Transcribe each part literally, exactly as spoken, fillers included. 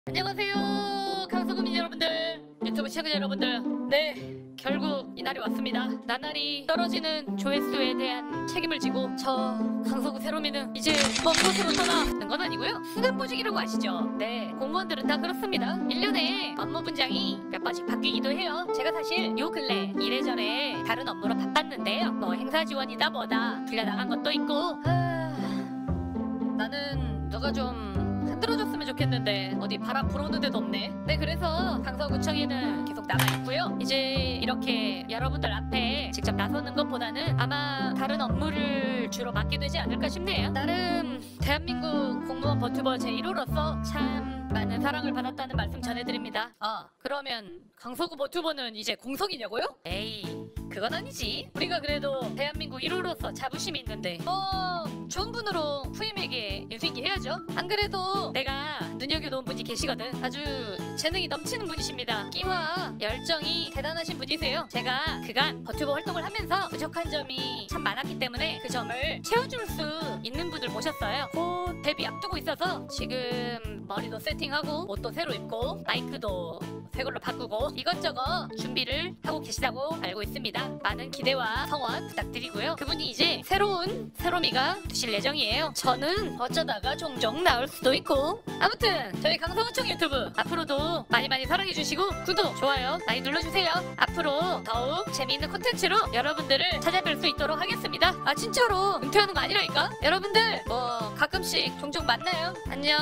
안녕하세요, 강서구민 여러분들, 유튜브 시청자 여러분들. 네, 결국 이날이 왔습니다. 나날이 떨어지는 조회수에 대한 책임을 지고 저 강서구 세로미는 이제 먼 곳으로 떠나는 건 아니고요, 수간보직이라고 아시죠? 네, 공무원들은 다 그렇습니다. 일 년에 업무 분장이 몇 번씩 바뀌기도 해요. 제가 사실 요 근래 이래저래 다른 업무로 바빴는데요, 뭐 행사 지원이다 뭐다 불려나간 것도 있고. 하... 나는 너가 좀 흔들어줬으면 좋겠는데 어디 바람 불어오는 데도 없네. 네, 그래서 강서구청에는 계속 남아있고요. 이제 이렇게 여러분들 앞에 직접 나서는 것보다는 아마 다른 업무를 주로 맡게 되지 않을까 싶네요. 나름 대한민국 공무원 버튜버 제일 호로서 참 많은 사랑을 받았다는 말씀 전해드립니다. 아, 그러면 강서구 버튜버는 이제 공석이냐고요? 에이, 그건 아니지. 우리가 그래도 대한민국 일 호로서 자부심이 있는데 뭐 좋은 분으로 후임에게 인수인계 해야죠. 안 그래도 내가 눈여겨놓은 분이 계시거든. 아주 재능이 넘치는 분이십니다. 끼와 열정이 대단하신 분이세요. 제가 그간 버튜버 활동을 하면서 부족한 점이 참 많았기 때문에 그 점을 채워줄 수 있는 분을 모셨어요. 곧 데뷔 앞두고 있어서 지금 머리도 세팅하고 옷도 새로 입고 마이크도 새 걸로 바꾸고 이것저것 준비를 하고 계시다고 알고 있습니다. 많은 기대와 성원 부탁드리고요. 그분이 이제 새로운 세로미가 되실 예정이에요. 저는 어쩌다가 종종 나올 수도 있고. 아무튼 저희 강서구청 유튜브 앞으로도 많이 많이 사랑해주시고 구독, 좋아요 많이 눌러주세요. 앞으로 더욱 재미있는 콘텐츠로 여러분들을 찾아뵐 수 있도록 하겠습니다. 아, 진짜로 은퇴하는 거 아니라니까. 여러분들 뭐 가끔씩 종종 만나요. 안녕.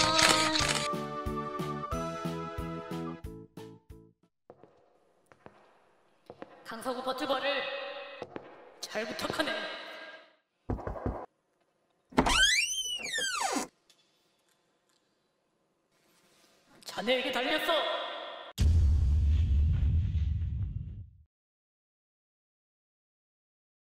강서구 버튜버를 잘 부탁하네. 자네에게 달렸어.